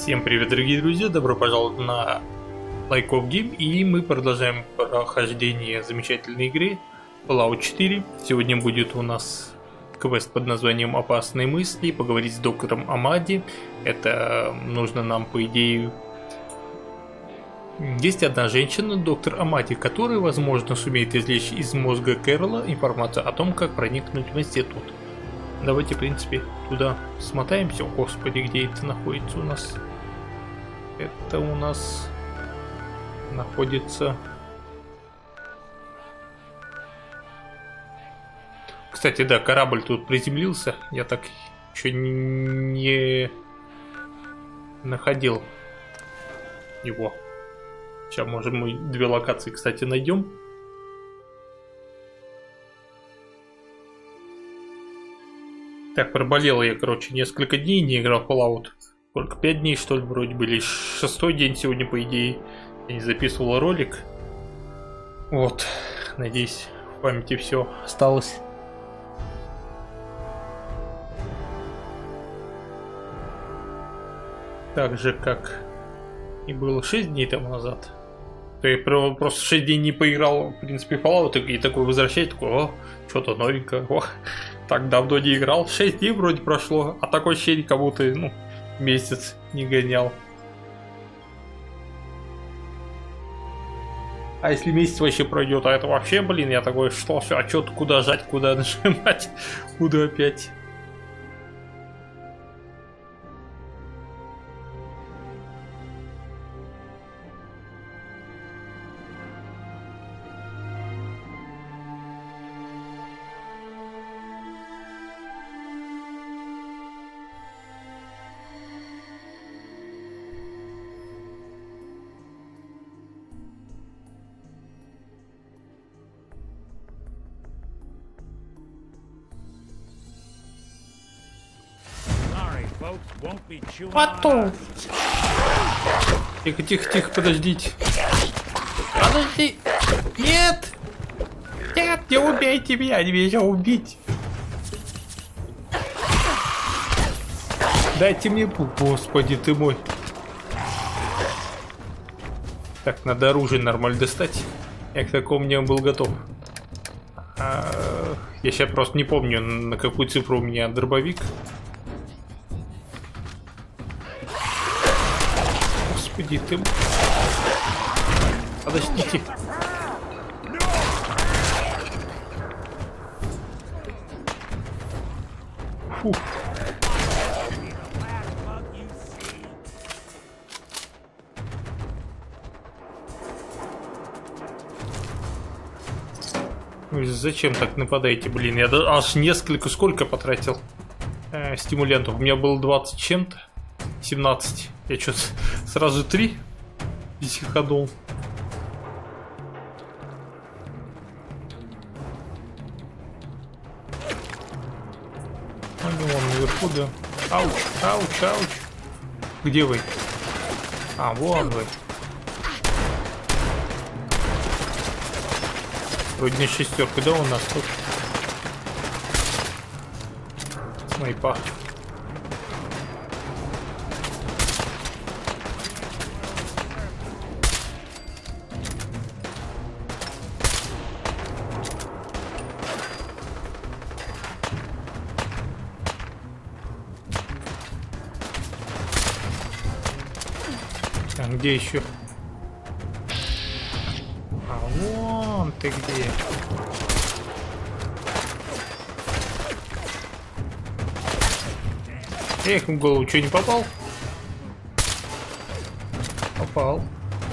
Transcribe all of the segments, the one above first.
Всем привет, дорогие друзья, добро пожаловать на Like of Game, и мы продолжаем прохождение замечательной игры Fallout 4. Сегодня будет у нас квест под названием «Опасные мысли», поговорить с доктором Амади. Это нужно нам, по идее... Есть одна женщина, доктор Амади, которая, возможно, сумеет извлечь из мозга Кэрола информацию о том, как проникнуть в институт. Давайте, в принципе, туда смотаемся. Господи, где это находится у нас? Это у нас находится... Кстати, да, корабль тут приземлился. Я так еще не находил его. Сейчас, может, мы две локации, кстати, найдем. Так, проболел я, короче, несколько дней, не играл в Fallout. Сколько? 5 дней, что ли, вроде были. 6-й день сегодня, по идее. Я не записывал ролик. Вот. Надеюсь, в памяти все осталось. Так же, как и было 6 дней тому назад. То я просто 6 дней не поиграл, в принципе, в Fallout, и такой возвращаюсь, такой, о, что-то новенькое, о, так давно не играл. 6 дней вроде прошло, а такое ощущение, как будто, ну, месяц не гонял. А если месяц вообще пройдет, а это вообще, блин, я такой, что, все, а что-то куда жать, куда нажимать, куда опять? Потом. Тихо, тихо, тихо, подождите. Подожди. Нет. Нет, не убейте меня, не меня убить. Дайте мне пул. Господи ты мой. Так, надо оружие нормально достать. Я к такому не был готов. Я сейчас просто не помню, на какую цифру у меня дробовик. Господи ты... Подождите. Фу. Вы зачем так нападаете, блин? Я аж несколько, сколько потратил стимулянтов? У меня было 20 чем-то. 17. Я что, сразу 3 ходил. Вон наверху, да. Ауч, ауч, ауч. Где вы? А, вон вы. Вроде не шестерка, да, у нас тут? Снайпа. А где еще? А вон ты где? Эх, в голову что, не попал? Попал.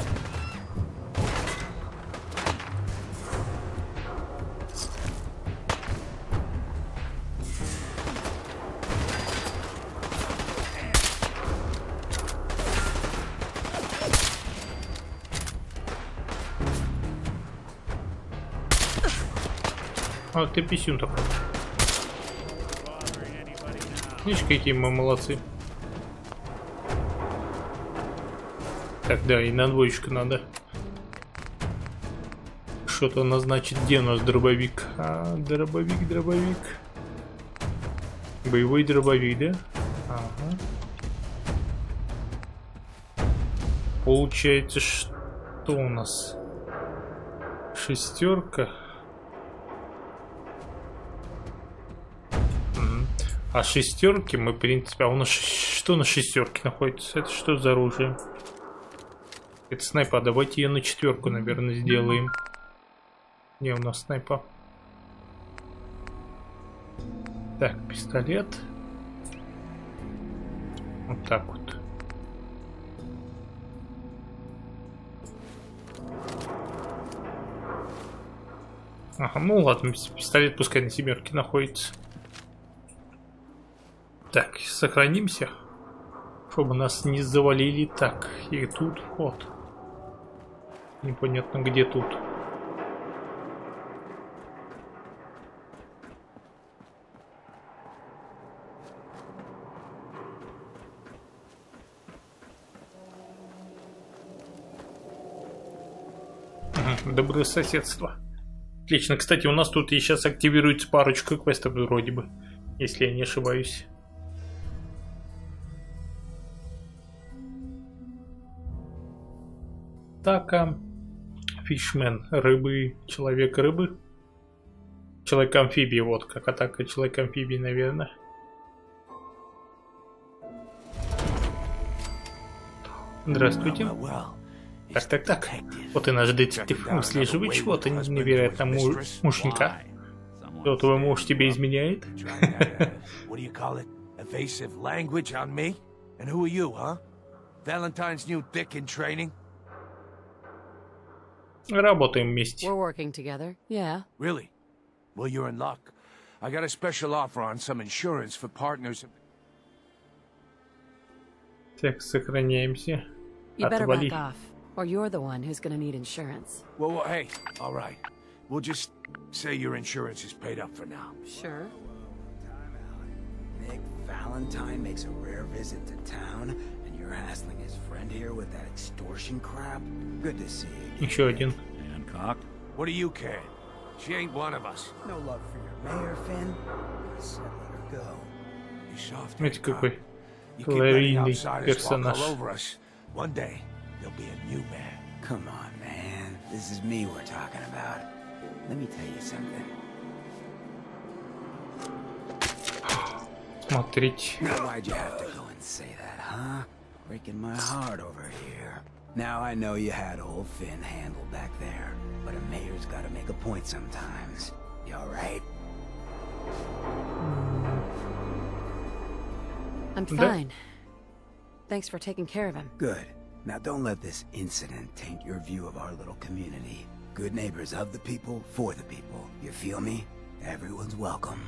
А ты писюн такой. Видишь, какие мы молодцы. Так, да, и на двоечку надо. Что-то назначить. Где у нас дробовик? А, дробовик. Боевой дробовик, да? Ага. Получается, что у нас? Шестерка. А шестерки мы, в принципе... А у нас что на шестерке находится? Это что за оружие? Это снайпа. Давайте ее на четверку, наверное, сделаем. Не, у нас снайпа. Так, пистолет. Вот так вот. Ага, ну ладно, пистолет пускай на семерке находится. Так, сохранимся, чтобы нас не завалили. Так, и тут вход. Непонятно, где тут. Доброе соседство. Отлично. Кстати, у нас тут и сейчас активируется парочка квестов вроде бы, если я не ошибаюсь. Атака. Фишмен. Рыбы. Человек-рыбы. Человек-амфибия. Вот как атака человек-амфибии, наверное. Здравствуйте. Так. Вот и наш детектив. Выслеживает чего-то невероятно муженька. Кто твой муж тебе изменяет? Работаем вместе. Так, сохраняемся. Отвали. Or you're the one who's gonna need insurance. Well, hey, all right. We'll just say your insurance is paid up for now. Sure. Nick Valentine makes a rare visit to town, and you're hassling his friend here with that extortion crap? Good to see you. Еще один. Hancock? What do you care? She ain't one of us. No love for your mayor, Finn. I said let her go. You soft. Смотрите, какой You keep letting лавинный outsiders walk персонаж. all over us. One day, there'll be a new man. Come on, man. This is me we're talking about. Let me tell you something. Смотрите. Now, why'd you have to go and say that, huh? Breaking my heart over here. Now I know you had old Finn handled back there, but a mayor's gotta make a point sometimes. You alright? I'm fine. Thanks for taking care of him. Good. Now don't let this incident taint your view of our little community. Good neighbors of the people, for the people. You feel me? Everyone's welcome.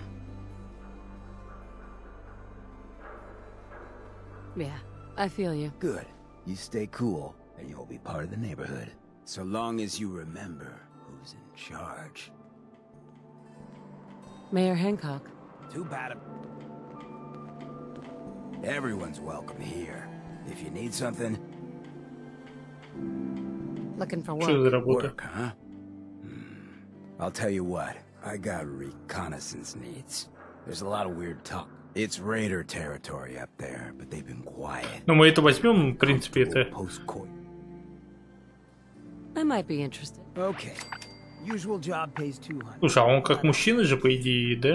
Yeah, I feel you. Good. You stay cool, and you'll be part of the neighborhood. So long as you remember who's in charge. Mayor Hancock. Too bad. Everyone's welcome here. If you need something... Looking for Что за work. работа? Work, huh? I'll tell you what. I got reconnaissance needs. There's a lot of weird talk. It's raider territory up there, but they've been quiet. Ну, мы это возьмем, в принципе, это... Post-court. I might be interested. Okay. Usual job pays 200. Слушай, а он как мужчина же, по идее, да?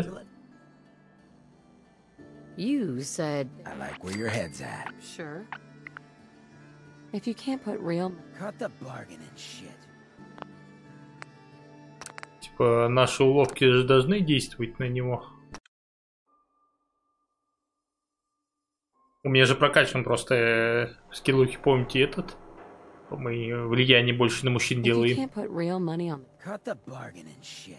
You said... I like where your head's at. Sure. If you can't put real... Cut the bargain and shit. Типа, наши уловки же должны действовать на него. У меня же прокачан просто скиллухи, помните этот? Мы влияние больше на мужчин If you делаем. can't put real money on... Cut the bargain and shit.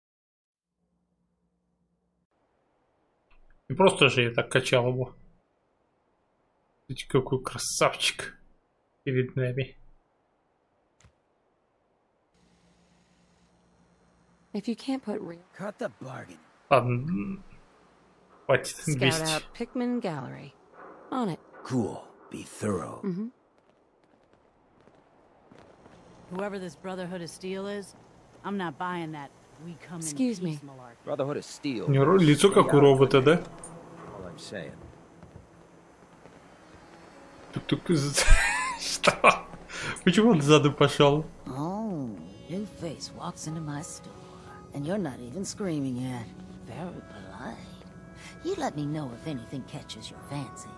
Не просто же я так качал его. Смотрите, какой красавчик перед нами. If you can't put real... Cut the bargain. Ладно, хватит, Scout 200. out Pickman Gallery. On it. Cool. Be thorough. Whoever this Brotherhood of Steel is, I'm not buying that. We come Excuse in me. peace, malarkey. Brotherhood of Steel. У него лицо как у робота, да? All I'm saying. Тук-тук. Почему он сзади пошел? Oh, new face walks into my store, and you're not even screaming yet. Very polite. You let me know if anything catches your fancy.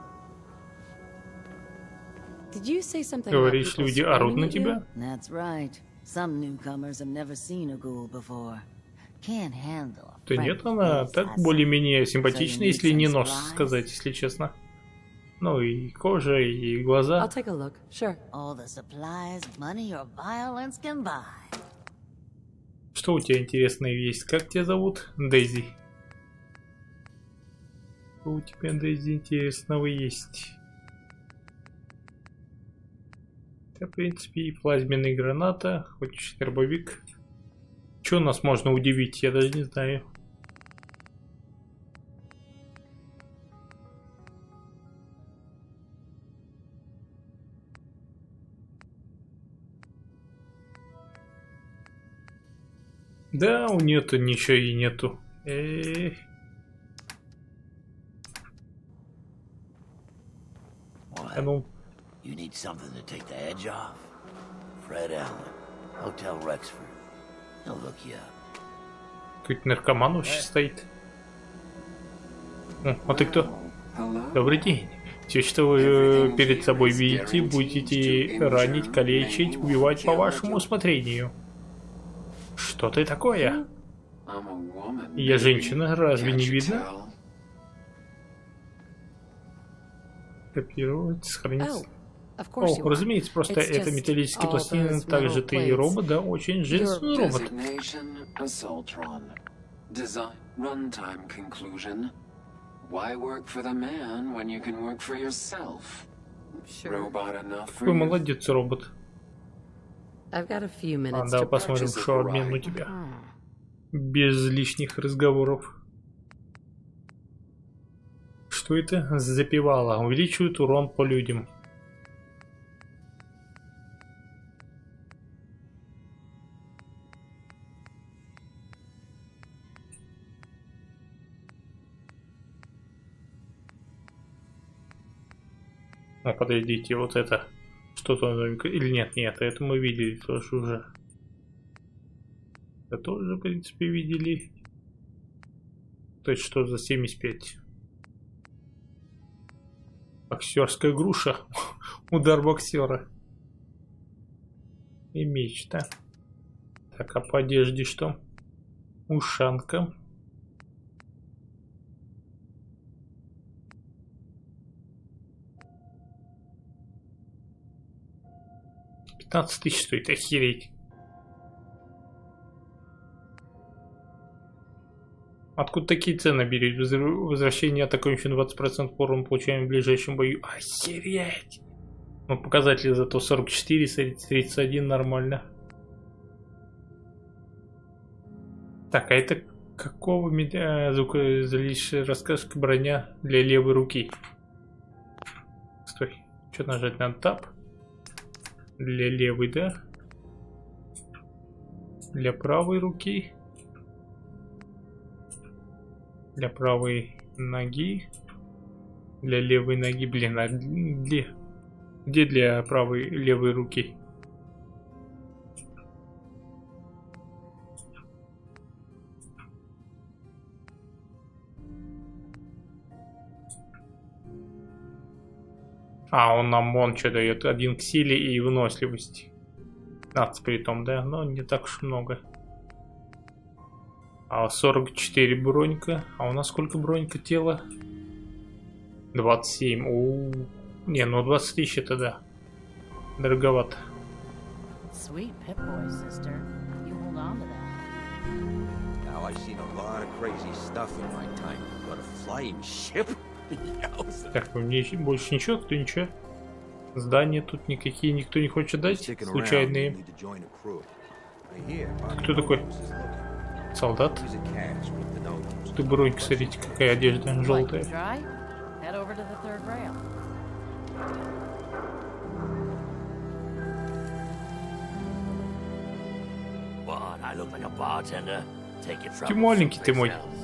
Did you say something about Говоришь, people люди орут на screaming at you? тебя? That's right. Some newcomers have never seen a ghoul before. Can't handle a Да нет, friendly она face, так I see. более-менее симпатична, So you если need не some нос supplies? сказать, если честно. Ну и кожа, и глаза. I'll take a look. Sure. All the supplies, money, or violence can buy. Что у тебя интересного есть? Как тебя зовут? Дейзи. Что у тебя, Дейзи, интересного есть? Это, в принципе, и плазменная граната, хочешь дробовик. Что нас можно удивить, я даже не знаю. Да, у нее-то ничего и нету. А ну, You need something to take the edge off? Fred Allen, Hotel Rexford. He'll look you up. какой-то наркоман вообще стоит. О, а ты кто? Добрый день. Все, что вы перед собой видите, будете ранить, калечить, убивать по вашему усмотрению. Что ты такое? Я женщина, разве не видно? Копировать, сохранить. Of course you О, are. разумеется, просто It's это just металлические all пластины, those также metal ты и plates. робот, да, очень женственный робот. Designation Assaultron. Design runtime conclusion. Why work for the man when you can work for yourself? Sure. Robot enough for Какой you? молодец, робот. I've got a few А, minutes да, to посмотрим, purchase что a обмен у ride. тебя. Hmm. Без лишних разговоров. Что это? Запевало. Увеличивает урон по людям. Ну, подождите, вот это. Что-то новенькое. Или нет, нет, это мы видели тоже уже. Это тоже, в принципе, видели. То есть, что за 75? Боксерская груша. Удар боксера. И меч, да. Так, а по одежде что? Ушанка. $15 000 стоит, охереть. Откуда такие цены берете? Возвращение атакующим 20% урона получаем в ближайшем бою. Охереть! Ну, показатели зато 44, 31 нормально. Так, а это какого звукоизоляющая рассказка броня для левой руки? Стой, что нажать на тап? Для левой, да? Для правой руки. Для правой ноги. Для левой ноги, блин, а где для правой левой руки? А, он нам вон что дает. 1 к силе и выносливости. 15 при том, да? Но не так уж много. А 44 бронька. А у нас сколько бронька тела? 27. У-у-у. Не, ну 20 000 это да. Дороговато. Sweet Pip-Boy, sister. You hold on to that. Now I've seen a lot of crazy stuff in my time, but a flying ship? Yowza. Так, вы мне больше ничего? Кто ничего? Здания тут никакие никто не хочет дать? Sticking around, you Случайные. need to join a crew. I hear Bobby Кто такой? Rose is looking. Солдат? He's a catch with the nose. Ты бронька, смотрите, какая одежда Like желтая. you dry? Head over to the third rail. What? I look like a bartender? Take it from Ты маленький ты мой. someplace else.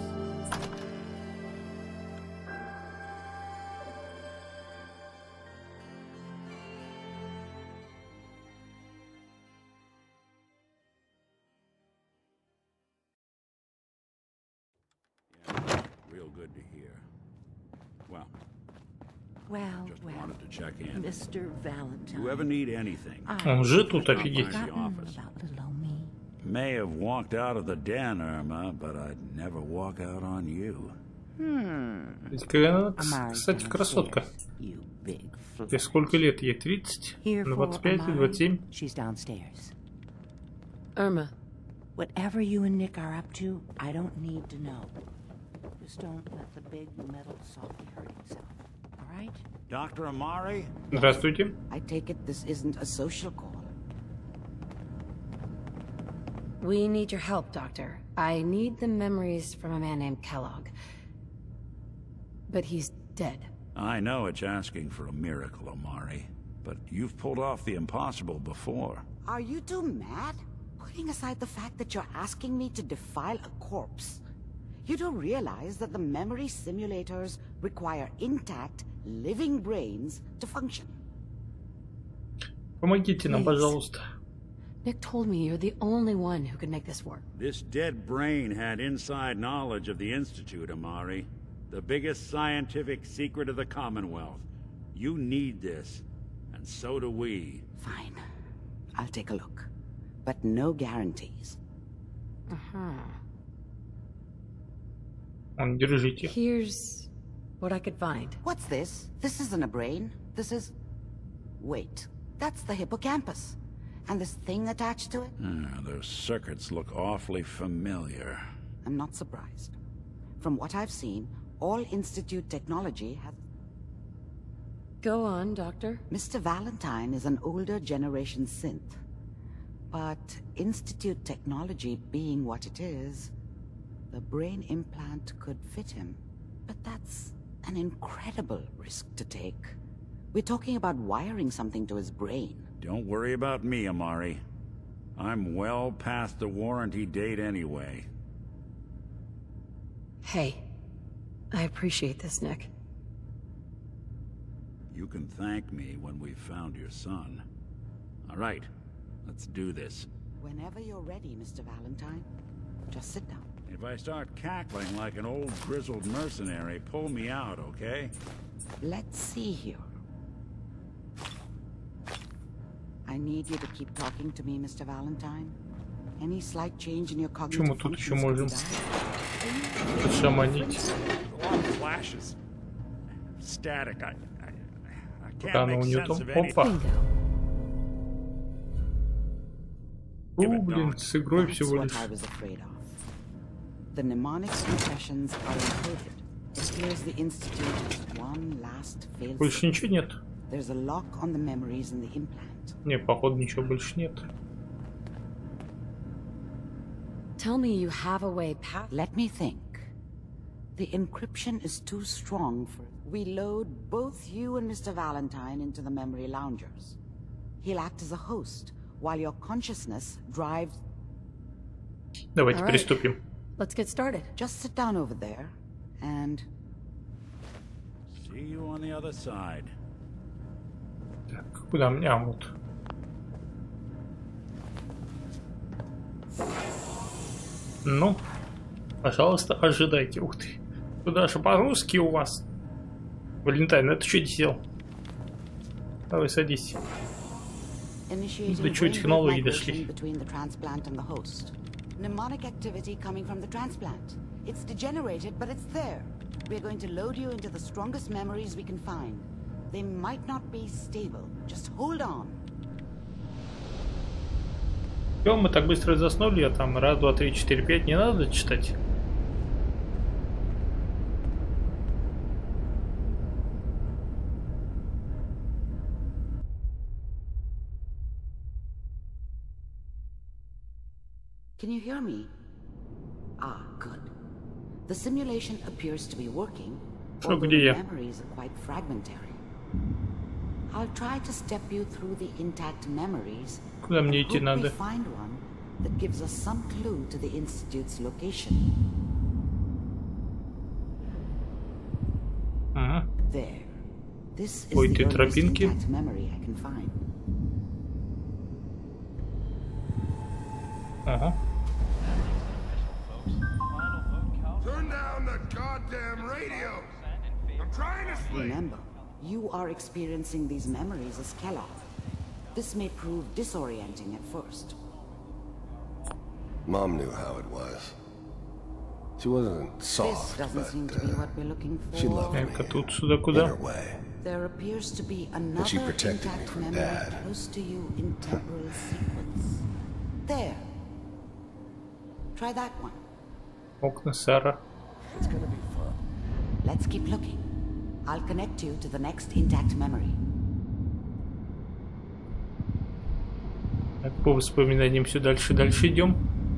good to hear. Well, Well, just well, wanted to check in. Mr. Valentine. You ever need anything? Он же тут, офигеть. About little old me. May have walked out of the den, Irma, but I'd never walk out on you. Ведь какая она, кстати, красотка. You big И сколько лет ей? 30? Here for 25? Amari. 27? She's downstairs. Irma, Whatever you and Nick are up to, I don't need to know. Just don't let the big metal softy hurt himself. All right? Dr. Amari? Здравствуйте. I take it this isn't a social call. we need your help, Doctor. I need the memories from a man named Kellogg. But he's dead. I know it's asking for a miracle, Amari, but you've pulled off the impossible before. Are you two mad? Putting aside the fact that you're asking me to defile a corpse, you do realize that the memory simulators require intact, living brains to function. Помогите нам, пожалуйста. Nick told me you're the only one who could make this work. This dead brain had inside knowledge of the Institute, Amari. The biggest scientific secret of the Commonwealth. You need this, and so do we. Fine. I'll take a look. But no guarantees. Держите. Here's what I could find. What's this? This isn't a brain. This is... Wait. That's the hippocampus. And this thing attached to it? Those circuits look awfully familiar. I'm not surprised. From what I've seen, all Institute technology has... Go on, Doctor. Mr. Valentine is an older generation synth. But Institute technology being what it is, the brain implant could fit him. But that's an incredible risk to take. We're talking about wiring something to his brain. Don't worry about me, Amari. I'm well past the warranty date anyway. Hey, I appreciate this, Nick. You can thank me when we've found your son. All right, let's do this. Whenever you're ready, Mr. Valentine. Just sit down. If I start cackling like an old grizzled mercenary, pull me out, okay? Let's see here. I need you to keep talking to me, Mr. Valentine. Any slight change in your cognitive functions could be bad. Подшаманить. Flashes. Static. I Пока can't она у make нее sense там. of anything. Опа. Блин, с игрой That's всего what лишь. I was afraid of. The mnemonic impressions are encoded. It appears the Institute has one last failed. Больше ничего нет. There's a lock on the memories in the implant. Не, походу ничего больше нет. Tell me you have a way past... Let me think. The encryption is too strong for... We load both you and Mr. Valentine into the memory loungers. He'll act as a host, while your consciousness drives... Давайте All right. приступим. Let's get started. Just sit down over there, and... See you on the other side. Так, куда мне? А, вот. Ну, пожалуйста, ожидайте. Ух ты. Куда же по-русски у вас? Валентайн, это что сел? Давай садись. Initiating До чего brain технологии wave дошли? migration between the transplant and the host. Mnemonic activity coming from the transplant. It's degenerated, but it's there. We're going to load you into the strongest memories we can find. They might not be stable. Just hold on. Все, мы так быстро заснули, я там раз, два, три, четыре, пять, не надо читать. Can you hear me? Ah, good. The simulation appears to be working, Что, although где the я? memories are quite fragmentary. I'll try to step you through the intact memories. Куда мне and идти hope надо? we find one that gives us some clue to the Institute's location. Ага. There. This is По the этой earliest тропинке. intact memory I can find. Ага. Turn down the goddamn radio. I'm trying to sleep. Remember, you are experiencing these memories as Kellogg. This may prove disorienting at first. Mom knew how it was. She wasn't soft, This doesn't seem to be what we're looking for. she loved me in her way. There appears to be another she protected me intact from memory Dad. close to you in temporal sequence. There. Try that one. Окна Сара. It's gonna be fun. Let's keep looking. I'll connect you to the next intact memory. Так, по воспоминаниям все дальше идем.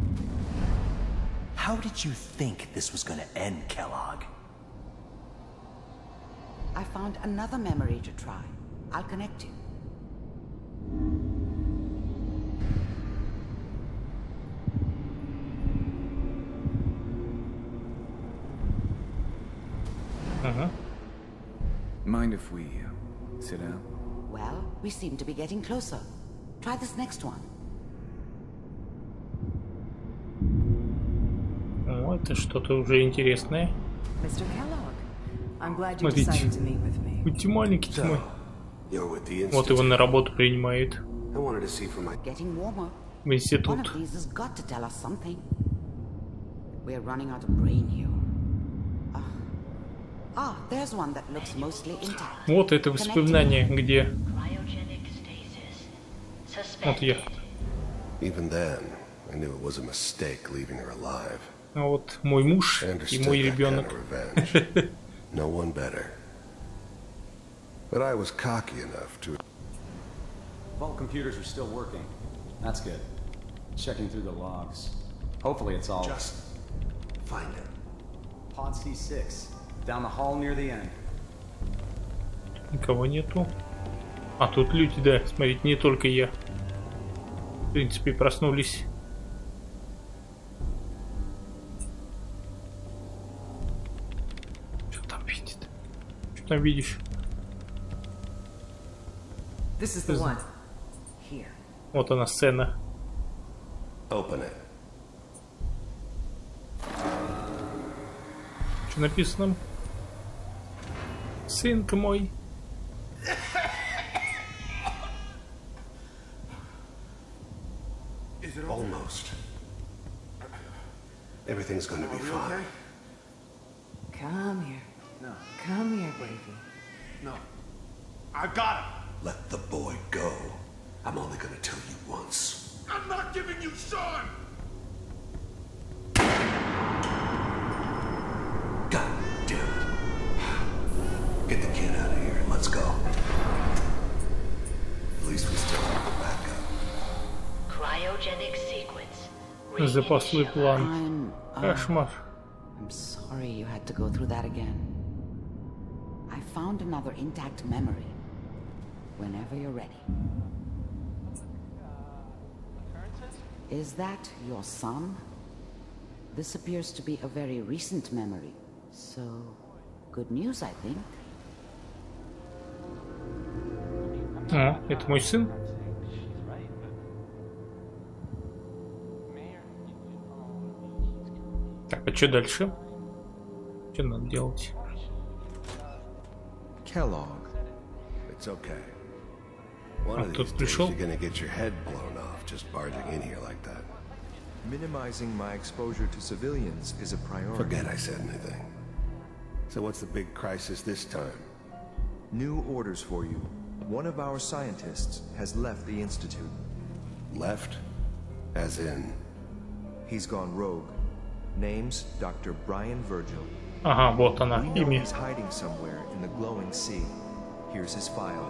How did you think this was gonna end, Kellogg? I found another memory to try. I'll connect you. Mind if we sit down? Well, we seem to be getting closer. Try this next one. О, это что-то уже интересное. Mr. Kellogg, I'm glad you decided to meet with me. Будьте маленький мой. You're with the Вот его на работу принимают. I wanted to see for my... Getting warmer. В институт. One of these has got to tell us something. We're running out of brain here. There's one that looks mostly intact. Вот это воспоминание, где... Вот я. Even then, I knew it was a mistake leaving her alive. А вот мой муж и мой ребенок. No one better. But I was cocky enough to... Vault computers are still working. That's good. Checking through the logs. Hopefully it's all... Just find it. Pod C6. Down the hall near the end. Никого нету. А тут люди, да. Смотрите, не только я. В принципе, проснулись. Что там видит? Что там видишь? This is the one. Here. Вот она сцена. Open it. Что написано? Сынка мой. Is it almost? Everything's gonna be fine. Come here. No. Come here, baby. No. I've got him. Let the boy go. I'm only gonna tell you once. I'm not giving you Sean! God damn it. Get the kid out of here and let's go. At least we still have the backup. Cryogenic sequence. Запасной план. Кошмар. I'm sorry you had to go through that again. I found another intact memory. Whenever you're ready. Is that your son? This appears to be a very recent memory. So, good news, I think. А, это мой сын? Так, а что дальше? Что надо делать? Kellogg. It's okay. One of these days you're gonna get your head blown off just barging in here like that. Minimizing my exposure to civilians is a priority. Forget I said anything. So what's the big crisis this time? New orders for you. One of our scientists has left the Institute. Left? As in? He's gone rogue. Name's Dr. Brian Virgil. Ага, вот она, We know имя. he's hiding somewhere in the glowing sea. Here's his file.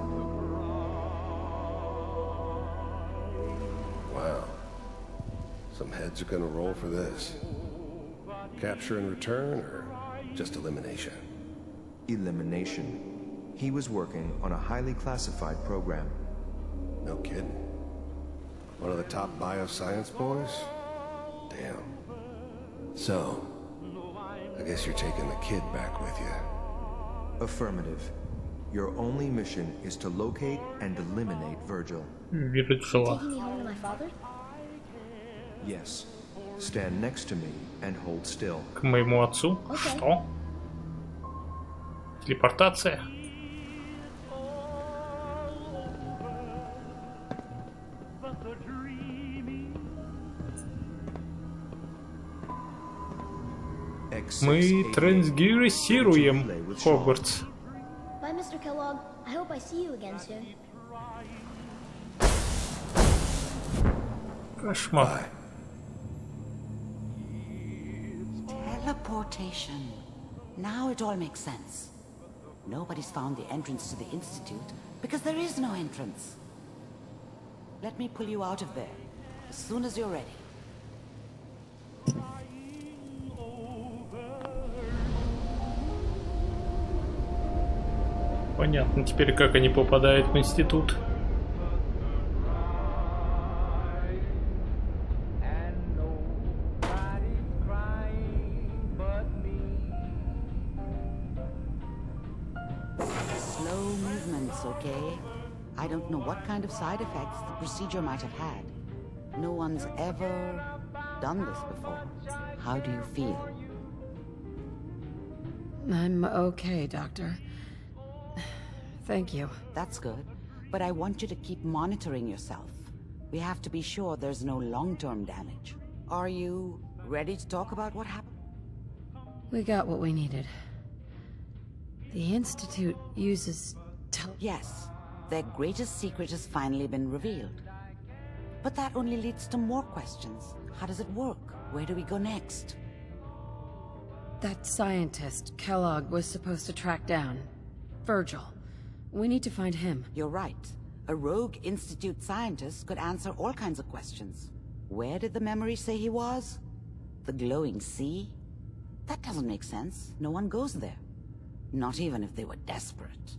Wow. Some heads are gonna roll for this. Capture and return, or just elimination? Elimination. He was working on a highly classified program. No kidding. One of the top bioscience boys? Damn. So, I guess you're taking the kid back with you. Affirmative. Your only mission is to locate and eliminate Virgil. Virgil. Taking me home to my father? Yes. stand next to me and hold still. К моему отцу? Что? Телепортация? Мы трансгрессируем Хогвартс. Bye, Mr. Kellogg. I hope I see you again soon. Кошмар. Teleportation. Now it all makes sense. Nobody's found the entrance to the Institute because there is no entrance. Let me pull you out of there as soon as you're ready. Понятно теперь, как они попадают в институт. Slow movements, okay? I don't know what kind of side effects the procedure might have had. No one's ever done this before. How do you feel? I'm okay, Doctor. Thank you. That's good. But I want you to keep monitoring yourself. We have to be sure there's no long-term damage. Are you ready to talk about what happened? We got what we needed. The Institute uses Yes. Their greatest secret has finally been revealed. But that only leads to more questions. How does it work? Where do we go next? That scientist, Kellogg, was supposed to track down. Virgil. We need to find him. You're right. A rogue Institute scientist could answer all kinds of questions. Where did the memory say he was? The glowing sea? That doesn't make sense. No one goes there. Not even if they were desperate.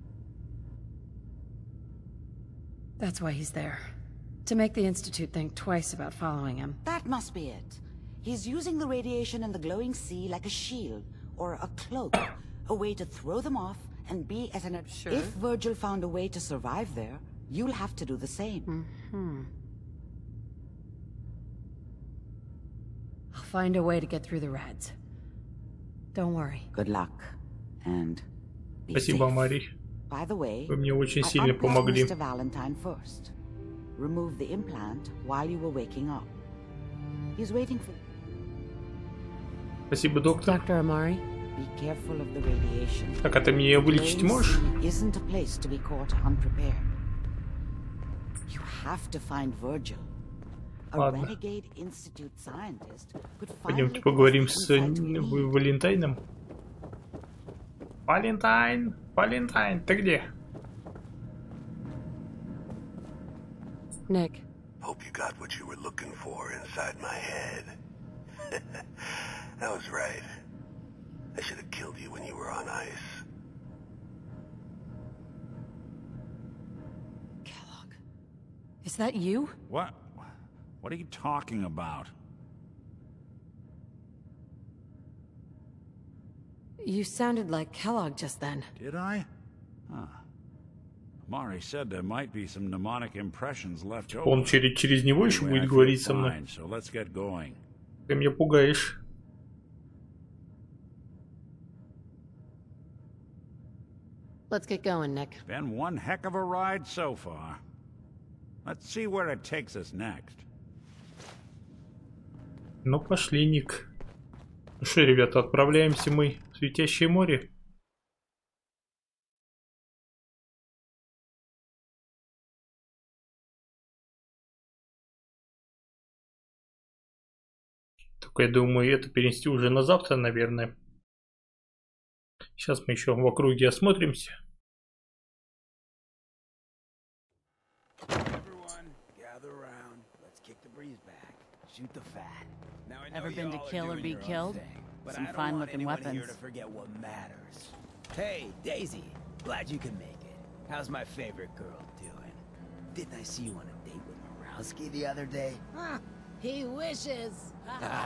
That's why he's there. To make the Institute think twice about following him. That must be it. He's using the radiation in the glowing sea like a shield, or a cloak. A way to throw them off and be at an... Sure. If Virgil found a way to survive there, you'll have to do the same. I'll find a way to get through the rads. Don't worry. Good luck. And be Спасибо, safe. Мари. By the way, Вы мне очень I сильно unplugged помогли. Mr. Valentine first. Remove the implant while you were waking up. He's waiting for... Спасибо, доктор. Dr. Amari? Be careful of the radiation. Так, а ты меня вылечить можешь? Isn't a place to be caught unprepared. You have to find Virgil. A Ладно. renegade Institute scientist could Пойдемте finally поговорим cause с insight we need. Валентайном. Валентайн! Валентайн, ты где? Nick. Hope you got what you were looking for inside my head. I was right. I should have killed you when you were on ice. Kellogg. Is that you? What? What are you talking about? You sounded like Kellogg just then. Did I? Huh. Amari said there might be some mnemonic impressions left over. Он через него еще Anyway, будет I feel говорить со мной. fine, so let's get going. Ты меня пугаешь. Let's get going, Nick. It's been one heck of a ride so far. Let's see where it takes us next. Ну, пошли, Ник. Ну что, ребята, отправляемся мы в Светящее море. Только я думаю, это перенести уже на завтра, наверное. Сейчас мы еще в округе осмотримся. Ever been to kill or be killed? Some fine-looking weapons. Hey, Daisy. Glad you can make it. How's my favorite girl doing? Didn't I see you on a date with Morowski the other day? He wishes.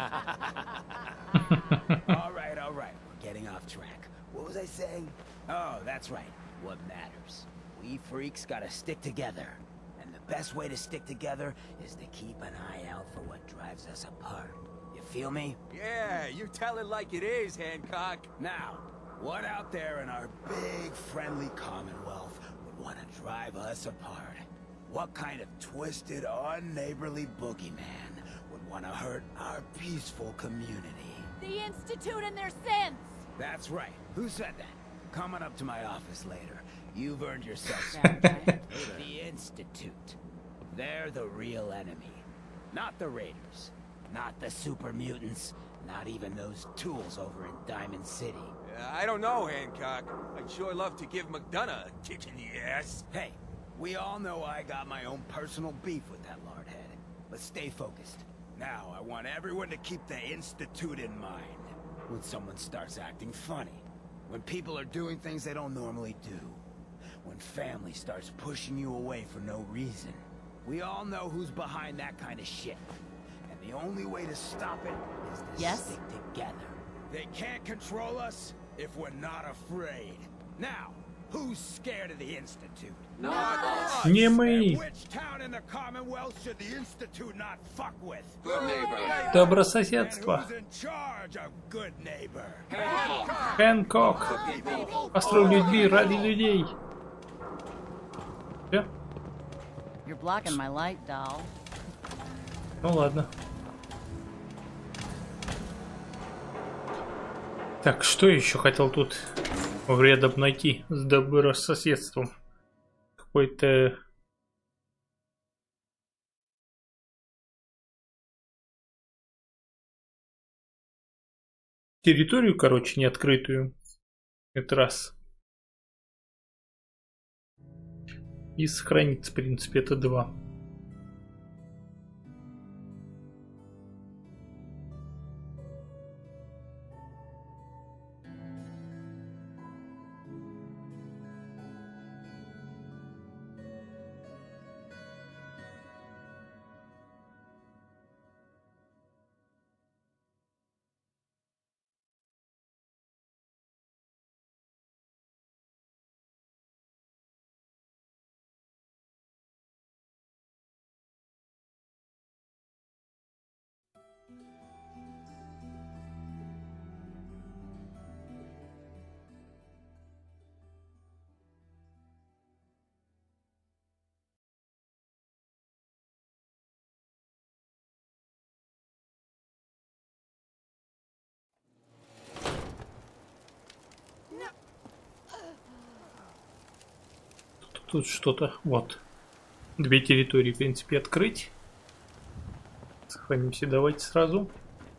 All right. We're getting off track. What was I saying? Oh, that's right. What matters? We freaks gotta stick together. And the best way to stick together is to keep an eye out for what drives us apart. You feel me? Yeah, you tell it like it is, Hancock. Now, what out there in our big, friendly Commonwealth would want to drive us apart? What kind of twisted, unneighborly boogeyman would want to hurt our peaceful community? The Institute and their sins! That's right. Who said that? Coming up to my office later. You've earned yourself some time. The Institute. They're the real enemy. Not the Raiders. Not the super mutants. Not even those tools over in Diamond City. I don't know, Hancock. I'd sure love to give McDonough a kick in the ass. Hey, we all know I got my own personal beef with that lordhead. But stay focused. Now, I want everyone to keep the Institute in mind. When someone starts acting funny. When people are doing things they don't normally do. When family starts pushing you away for no reason. We all know who's behind that kind of shit. And the only way to stop it is to stick together. They can't control us if we're not afraid. Now, who's scared of the Institute? Not us. Не мы. Which town in the Commonwealth should the Institute not fuck with? Добрососедство. Хэнкок. Построй людей ради людей. Все? You're blocking my light, doll. Ну ладно. Так, что еще хотел тут вредом найти с добрососедством? Какой-то... территорию, короче, не открытую. Это раз. И сохранится, в принципе, это 2. Тут что-то, вот. 2 территории, в принципе, открыть. Сохранимся, давайте сразу.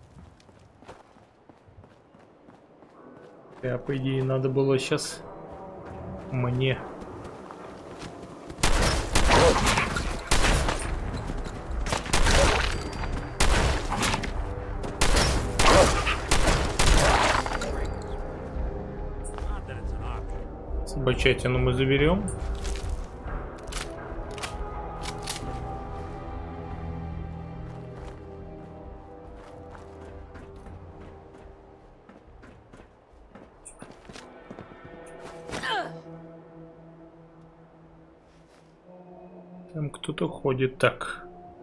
Да, по идее, надо было сейчас мне... Собачатину мы заберем. Там кто-то ходит. Так.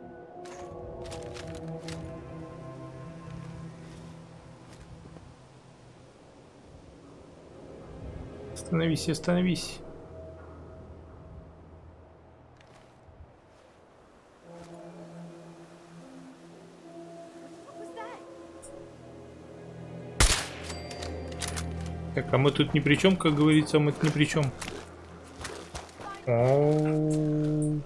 Остановись, остановись. Так, а мы тут ни при чем, как говорится, мы тут ни при чем. О-о-о.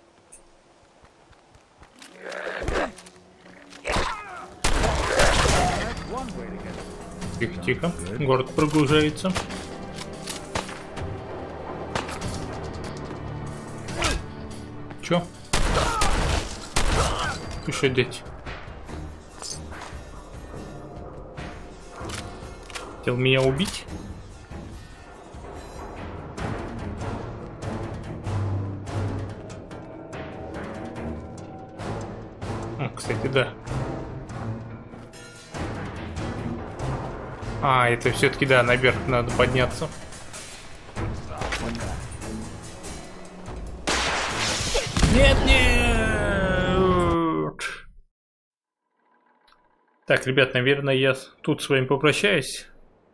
Тихо, тихо. Город прогружается. Чё? Ты что делать? Хотел меня убить? Кстати, да. А, это все-таки, да, наверх надо подняться. Нет, нет! Так, ребят, наверное, я тут с вами попрощаюсь.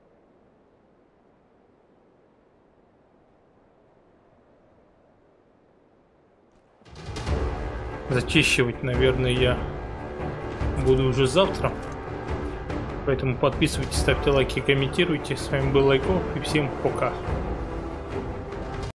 Зачищивать, наверное, я буду уже завтра. Поэтому подписывайтесь, ставьте лайки, комментируйте. С вами был Лайков и всем пока.